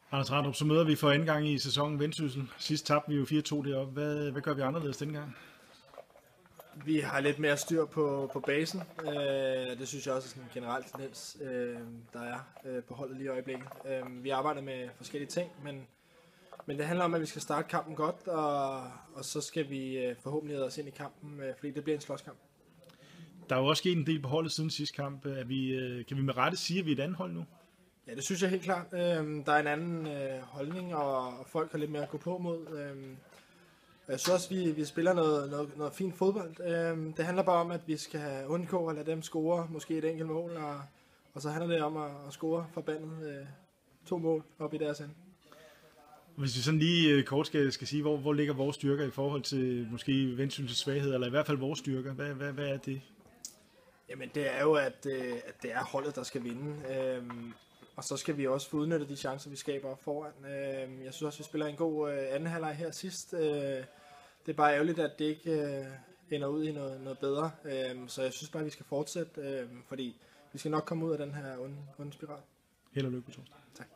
Anders Randrup, så møder vi for anden gang i sæsonen Vendsyssel. Sidst tabte vi jo 4-2 deroppe. Hvad gør vi anderledes denne gang? Vi har lidt mere styr på basen. Det synes jeg også er sådan en generel tendens, der er på holdet lige i øjeblikket. Vi arbejder med forskellige ting, men det handler om, at vi skal starte kampen godt, og så skal vi forhåbentlig os ind i kampen, fordi det bliver en slåskamp. Der er jo også sket en del på holdet siden sidste kamp. Kan vi med rette sige, at vi er et andet hold nu? Ja, det synes jeg helt klart. Der er en anden holdning, og folk har lidt mere at gå på mod. Jeg synes også, vi spiller noget fint fodbold. Det handler bare om, at vi skal undgå at lade dem score måske et enkelt mål, og så handler det om at score forbandet 2 mål op i deres ende. Hvis vi sådan lige kort skal sige, hvor ligger vores styrker i forhold til måske Vendsyssels svaghed, eller i hvert fald vores styrker? Hvad er det? Jamen det er jo, at det er holdet, der skal vinde. Og så skal vi også få udnyttet de chancer, vi skaber foran. Jeg synes også, vi spiller en god anden halvleg her sidst. Det er bare ærgerligt, at det ikke ender ud i noget bedre. Så jeg synes bare, at vi skal fortsætte, fordi vi skal nok komme ud af den her onde spiral. Held og lykke på torsdag. Tak.